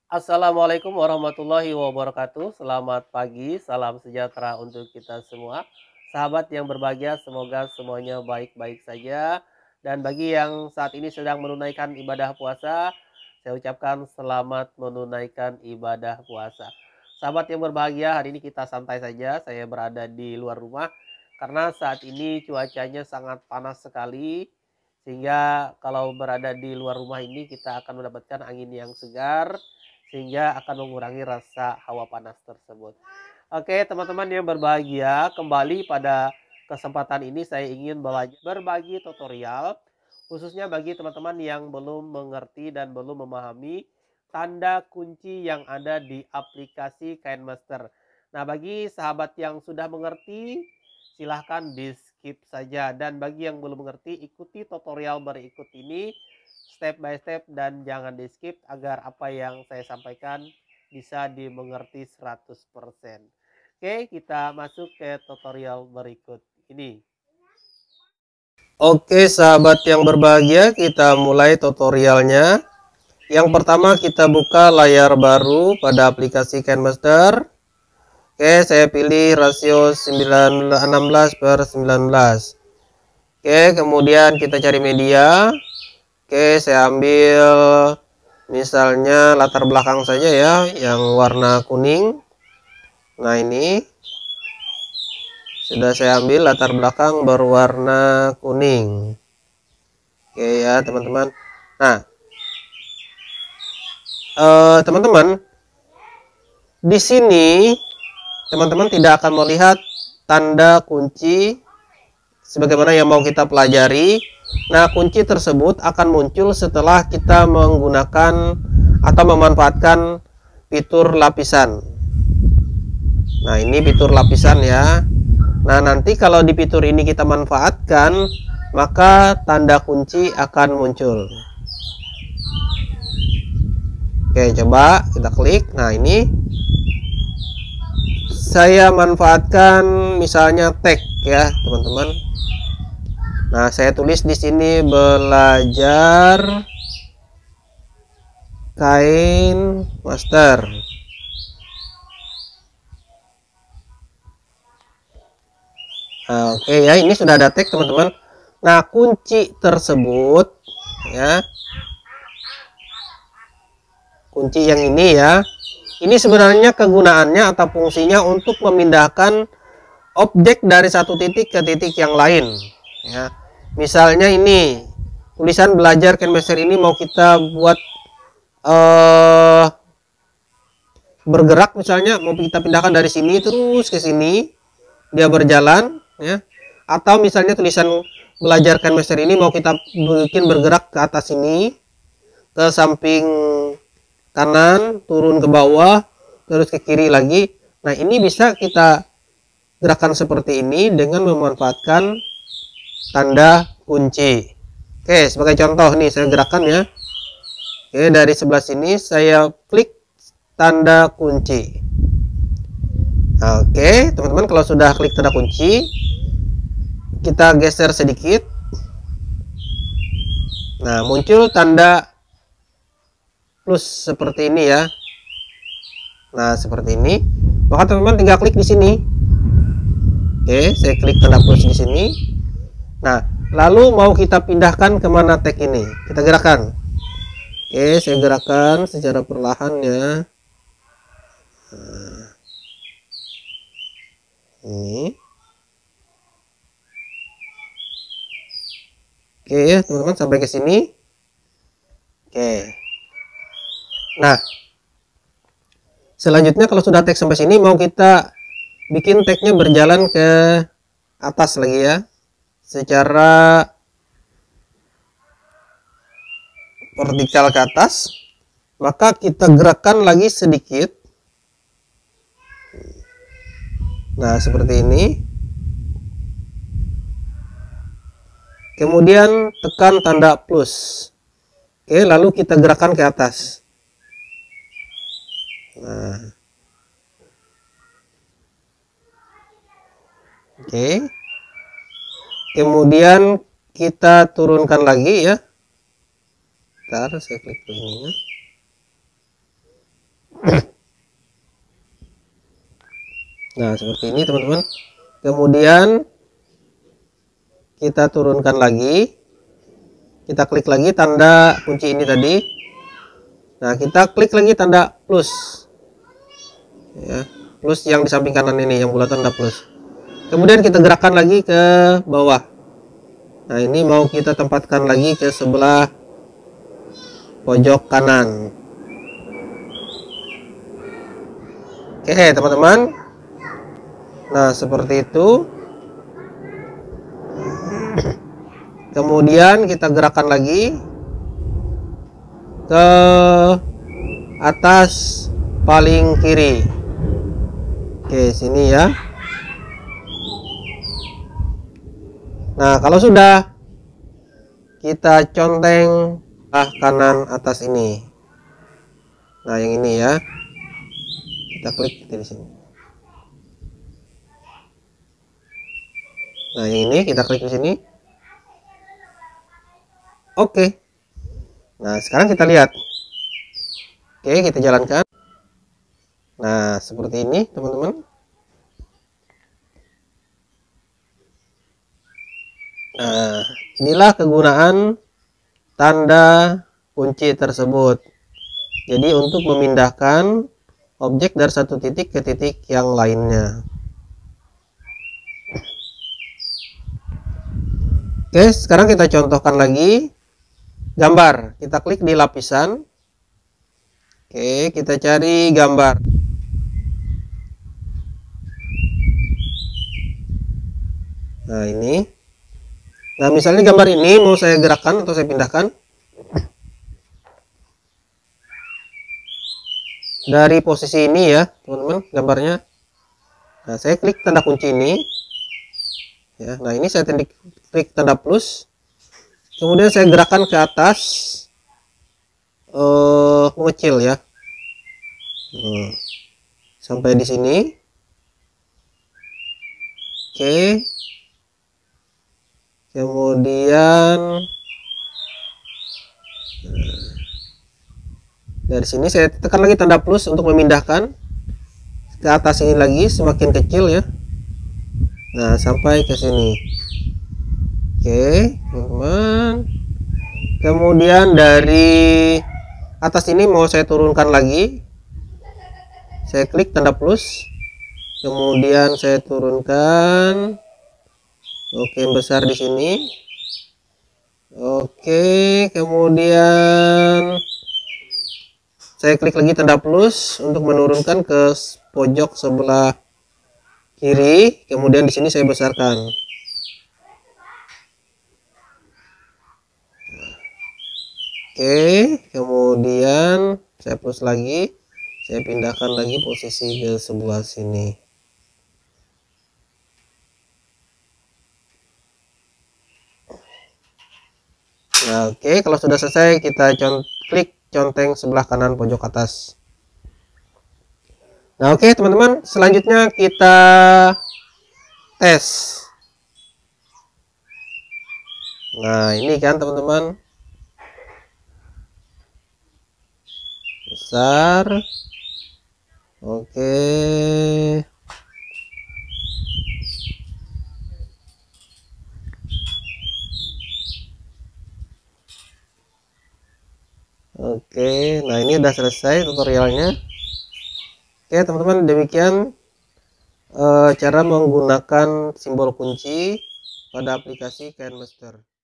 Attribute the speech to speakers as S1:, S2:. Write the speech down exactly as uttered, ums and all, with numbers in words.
S1: Assalamualaikum warahmatullahi wabarakatuh. Selamat pagi, salam sejahtera untuk kita semua. Sahabat yang berbahagia, semoga semuanya baik-baik saja. Dan bagi yang saat ini sedang menunaikan ibadah puasa, saya ucapkan selamat menunaikan ibadah puasa. Sahabat yang berbahagia, hari ini kita santai saja. Saya berada di luar rumah karena saat ini cuacanya sangat panas sekali. Sehingga kalau berada di luar rumah ini kita akan mendapatkan angin yang segar sehingga akan mengurangi rasa hawa panas tersebut. Oke, teman-teman yang berbahagia, kembali pada kesempatan ini saya ingin belajar berbagi tutorial khususnya bagi teman-teman yang belum mengerti dan belum memahami tanda kunci yang ada di aplikasi KineMaster. Nah, bagi sahabat yang sudah mengerti, silahkan di skip saja. Dan bagi yang belum mengerti, ikuti tutorial berikut ini step by step dan jangan di skip agar apa yang saya sampaikan bisa dimengerti seratus persen. Oke, kita masuk ke tutorial berikut ini. Oke, sahabat yang berbahagia, kita mulai tutorialnya. Yang pertama kita buka layar baru pada aplikasi KineMaster. Oke, saya pilih rasio enam belas per sembilan belas. Oke, kemudian kita cari media. Oke, saya ambil misalnya latar belakang saja ya, yang warna kuning. Nah, ini sudah saya ambil latar belakang berwarna kuning. Oke ya, teman-teman. Nah, eh, teman-teman, di sini teman-teman tidak akan melihat tanda kunci sebagaimana yang mau kita pelajari. Nah, kunci tersebut akan muncul setelah kita menggunakan atau memanfaatkan fitur lapisan. Nah, ini fitur lapisan ya. Nah, nanti kalau di fitur ini kita manfaatkan, maka tanda kunci akan muncul. Oke, coba kita klik. Nah, ini saya manfaatkan misalnya tag ya, teman-teman. Nah, saya tulis di sini belajar KineMaster. Nah, oke ya, ini sudah ada tag, teman-teman. Nah, kunci tersebut ya. Kunci yang ini ya. Ini sebenarnya kegunaannya atau fungsinya untuk memindahkan objek dari satu titik ke titik yang lain. Ya, misalnya ini tulisan belajar KineMaster ini mau kita buat uh, bergerak, misalnya mau kita pindahkan dari sini terus ke sini, dia berjalan ya. Atau misalnya tulisan belajar KineMaster ini mau kita bikin bergerak ke atas ini, ke samping kanan, turun ke bawah, terus ke kiri lagi. Nah, ini bisa kita gerakan seperti ini dengan memanfaatkan tanda kunci. Oke, sebagai contoh nih saya gerakan ya. Oke, dari sebelah sini saya klik tanda kunci. Oke, teman-teman, kalau sudah klik tanda kunci, kita geser sedikit. Nah, muncul tanda plus seperti ini ya. Nah, seperti ini. Maka teman-teman tinggal klik di sini. Oke, saya klik tanda plus di sini. Nah, lalu mau kita pindahkan kemana tag ini? Kita gerakan. Oke, saya gerakan secara perlahan ya. Nah, ini. Oke ya, teman-teman, sampai ke sini. Oke. Nah, selanjutnya kalau sudah tag sampai sini, mau kita bikin tagnya berjalan ke atas lagi ya, secara vertikal ke atas. Maka kita gerakkan lagi sedikit. Nah, seperti ini. Kemudian tekan tanda plus. Oke, lalu kita gerakan ke atas. Nah, oke. Kemudian kita turunkan lagi ya. Bentar, saya klik ininya. Nah, seperti ini teman-teman. Kemudian kita turunkan lagi. Kita klik lagi tanda kunci ini tadi. Nah, kita klik lagi tanda plus. Ya, plus yang di samping kanan ini, yang bulat tanda plus. Kemudian kita gerakkan lagi ke bawah. Nah, ini mau kita tempatkan lagi ke sebelah pojok kanan. Oke, teman-teman. Nah, seperti itu. Kemudian kita gerakkan lagi ke atas paling kiri. Oke, sini ya. Nah, kalau sudah, kita conteng ah kanan atas ini. Nah, yang ini ya. Kita klik di sini. Nah, yang ini kita klik di sini. Oke. Nah, sekarang kita lihat. Oke, kita jalankan. Nah, seperti ini, teman-teman. Nah, inilah kegunaan tanda kunci tersebut. Jadi, untuk memindahkan objek dari satu titik ke titik yang lainnya. Oke, sekarang kita contohkan lagi gambar. Kita klik di lapisan. Oke, kita cari gambar. Nah, ini. Nah, misalnya gambar ini mau saya gerakkan atau saya pindahkan. Dari posisi ini ya, teman-teman, gambarnya. Nah, saya klik tanda kunci ini. Ya, nah ini saya klik tanda plus. Kemudian saya gerakkan ke atas, uh, mengecil ya, hmm. sampai di sini. Oke. Kemudian dari sini saya tekan lagi tanda plus untuk memindahkan ke atas ini lagi, semakin kecil ya. Nah, sampai ke sini. Oke, teman-teman. Kemudian dari atas ini mau saya turunkan lagi. Saya klik tanda plus. Kemudian saya turunkan. Oke, besar di sini. Oke, kemudian saya klik lagi tanda plus untuk menurunkan ke pojok sebelah kiri. Kemudian di sini saya besarkan. Oke, kemudian saya plus lagi, saya pindahkan lagi posisi ke sebelah sini. Nah, oke, kalau sudah selesai kita klik conteng sebelah kanan pojok atas. Nah, oke teman-teman, selanjutnya kita tes. Nah, ini kan teman-teman, besar. Oke. Oke, nah ini udah selesai tutorialnya. Oke teman-teman, demikian uh, cara menggunakan simbol kunci pada aplikasi KineMaster.